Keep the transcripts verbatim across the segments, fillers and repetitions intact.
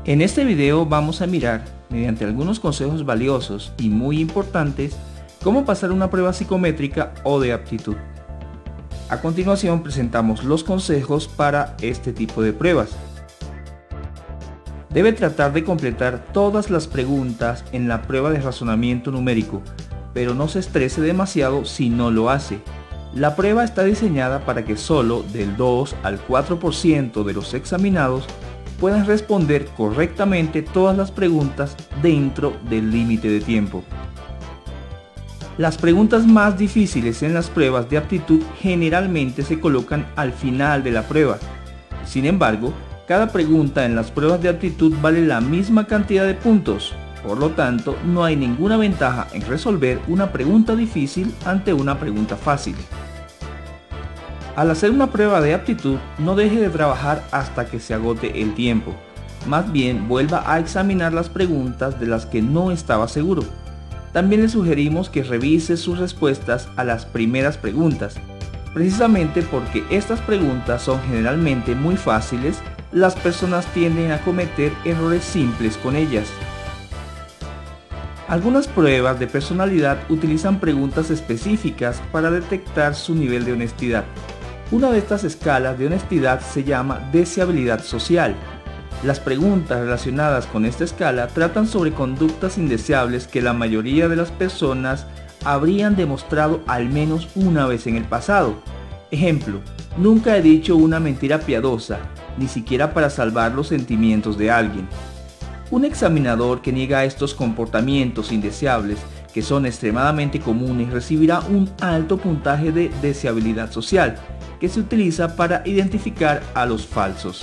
En este video vamos a mirar, mediante algunos consejos valiosos y muy importantes, cómo pasar una prueba psicométrica o de aptitud. A continuación presentamos los consejos para este tipo de pruebas. Debe tratar de completar todas las preguntas en la prueba de razonamiento numérico, pero no se estrese demasiado si no lo hace. La prueba está diseñada para que solo del dos al cuatro por ciento de los examinados puedan responder correctamente todas las preguntas dentro del límite de tiempo. Las preguntas más difíciles en las pruebas de aptitud generalmente se colocan al final de la prueba. Sin embargo, cada pregunta en las pruebas de aptitud vale la misma cantidad de puntos, por lo tanto, no hay ninguna ventaja en resolver una pregunta difícil ante una pregunta fácil. Al hacer una prueba de aptitud, no deje de trabajar hasta que se agote el tiempo. Más bien, vuelva a examinar las preguntas de las que no estaba seguro. También le sugerimos que revise sus respuestas a las primeras preguntas. Precisamente porque estas preguntas son generalmente muy fáciles, las personas tienden a cometer errores simples con ellas. Algunas pruebas de personalidad utilizan preguntas específicas para detectar su nivel de honestidad. Una de estas escalas de honestidad se llama deseabilidad social. Las preguntas relacionadas con esta escala tratan sobre conductas indeseables que la mayoría de las personas habrían demostrado al menos una vez en el pasado. Ejemplo, nunca he dicho una mentira piadosa, ni siquiera para salvar los sentimientos de alguien. Un examinador que niega estos comportamientos indeseables, que son extremadamente comunes, recibirá un alto puntaje de deseabilidad social, que se utiliza para identificar a los falsos.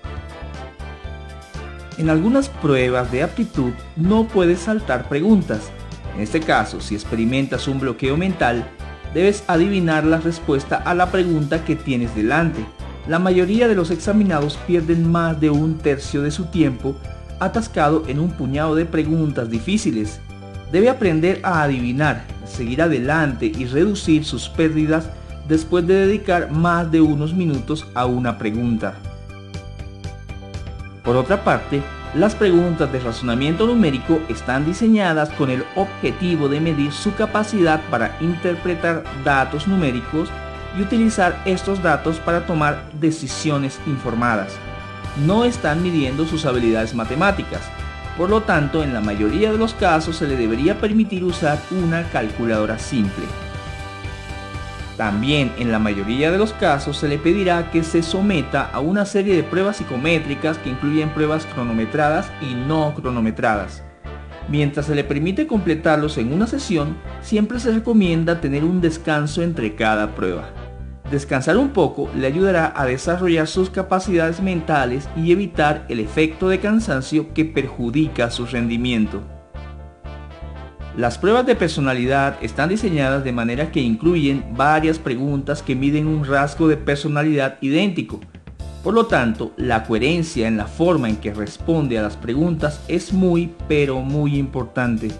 En algunas pruebas de aptitud no puedes saltar preguntas. En este caso, si experimentas un bloqueo mental, debes adivinar la respuesta a la pregunta que tienes delante. La mayoría de los examinados pierden más de un tercio de su tiempo atascado en un puñado de preguntas difíciles. Debe aprender a adivinar, seguir adelante y reducir sus pérdidas después de dedicar más de unos minutos a una pregunta. Por otra parte, las preguntas de razonamiento numérico están diseñadas con el objetivo de medir su capacidad para interpretar datos numéricos y utilizar estos datos para tomar decisiones informadas. No están midiendo sus habilidades matemáticas, por lo tanto, en la mayoría de los casos se le debería permitir usar una calculadora simple. También en la mayoría de los casos se le pedirá que se someta a una serie de pruebas psicométricas que incluyen pruebas cronometradas y no cronometradas. Mientras se le permite completarlos en una sesión, siempre se recomienda tener un descanso entre cada prueba. Descansar un poco le ayudará a desarrollar sus capacidades mentales y evitar el efecto de cansancio que perjudica su rendimiento. Las pruebas de personalidad están diseñadas de manera que incluyen varias preguntas que miden un rasgo de personalidad idéntico. Por lo tanto, la coherencia en la forma en que responde a las preguntas es muy, pero muy importante.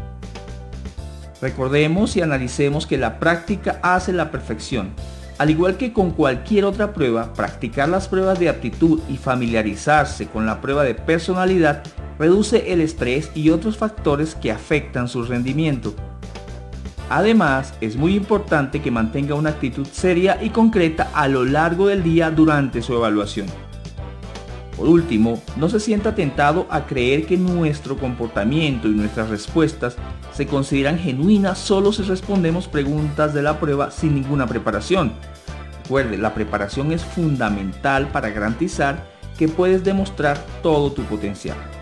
Recordemos y analicemos que la práctica hace la perfección. Al igual que con cualquier otra prueba, practicar las pruebas de aptitud y familiarizarse con la prueba de personalidad reduce el estrés y otros factores que afectan su rendimiento. Además, es muy importante que mantenga una actitud seria y concreta a lo largo del día durante su evaluación. Por último, no se sienta tentado a creer que nuestro comportamiento y nuestras respuestas se consideran genuinas solo si respondemos preguntas de la prueba sin ninguna preparación. Recuerde, la preparación es fundamental para garantizar que puedes demostrar todo tu potencial.